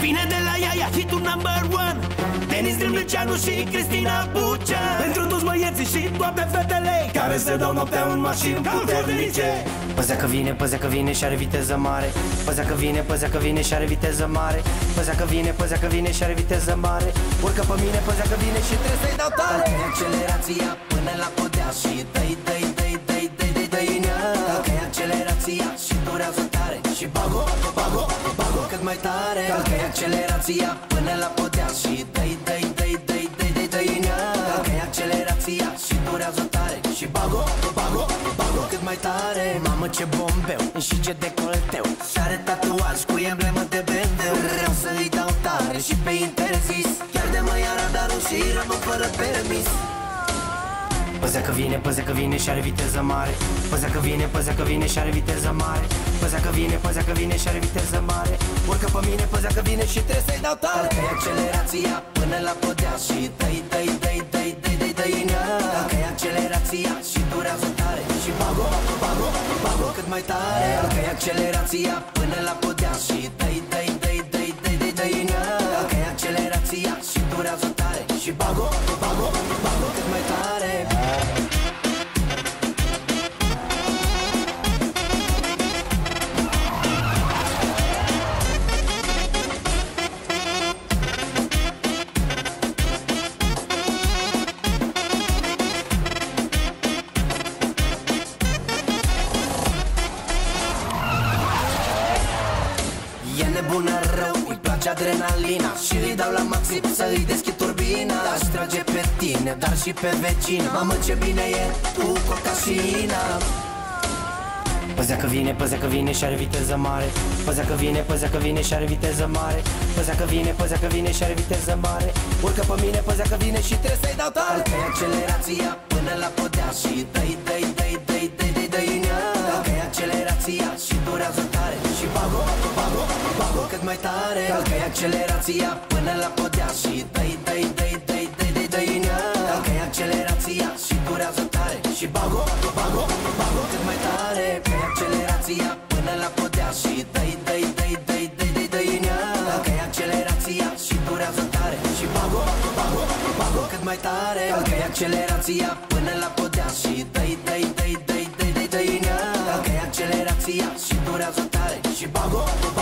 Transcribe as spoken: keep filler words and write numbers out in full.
Vine de la Iaia, hitul number one, Denis Drâmlăceanu și Cristina Bucea. Pentru toți băieții și toate fetele care se dau noaptea în mașini puternice. Păzea că vine, păzea că vine și are viteză mare. Păzea că vine, păzea că vine și are viteză mare. Păzea că vine, păzea că vine și are viteză mare. Urcă pe mine, păzea că vine și trebuie să-i dau tare. Dacă-i accelerația până la podea și dă-i, dă-i, dă-i, dă-i, dă-i, dă-i, dă-i în ea. Dacă-i accelerația și durează tare și bago, bago, bago cât mai tare. Dacă-i accelerația până la podea și dă-i, dă-i, dă-i, dă-i, dă-i, dă-i, dă-i în ea. Dacă-i accelerația și durează tare și bago, bago, bago cât mai tare. Mamă ce bombeu și ce decolteu. Și are tatuaj cu emblemă de bendeu. Vreau să-i dau tare și pe interzis. Chiar de mă ia radarul și rămân fără permis. Păzea că vine, păzea că vine și are viteză mare. Păzea că vine, păzea că vine și are viteză mare. Păzea că vine, păzea că vine și are viteză mare. Urcă pe mine, păzea că vine și trebuie să-i dau tare. Dacă-i accelerația până la podea și dă-i, dă-i, dă-i, dă-i, dă-i, dă-i, dă-i în ea. Dacă-i accelerația și durează tare și bago, bago, bago cât mai tare. Dacă-i accelerația până la podea și dă-i, dă-i, dă-i, dă-i, dă-i, dă-i, dă-i în ea. Dacă-i accelerația și durează tare și bago, bago, bago cât mai tare. E nebună rău, îi place adrenalina și îi dau la maxim să-i deschid turbina. Aș trage pe tine, dar și pe vecina. Mamă ce bine e cu cocașina. Păzea că vine, păzea că vine și are viteză mare. Păzea că vine, păzea că vine și are viteză mare. Păzea că vine, păzea că vine și are viteză mare. Urcă pe mine, păzea că vine și trebuie să-i dau tare. Dacă-i accelerația până la podea și dă-i, dă-i, dă-i, dă-i, dă-i, dă-i, dă-i în ea. Dacă-i accelerația și durează tare și bago, bago, bago cât mai tare. Dacă-i accelerația până la podea și dă-i, dă-i, dă-i, dă-i, dă-i, dă-i, dă-i în ea. Dacă-i accelerația și durează tare și bago, bago, bago cât mai tare. Dacă-i accelerația până la podea și dă-i, dă-i, dă-i, dă-i, dă-i, dă-i, dă-i în ea. Dacă-i accelerația și durează tare și bago, bago, bago cât mai tare. Dacă-i accelerația până la podea și dă-i, dă-i, dă-i, dă-i, dă-i, dă-i, dă-i în ea. Dacă-i accelerația și durează tare și bago,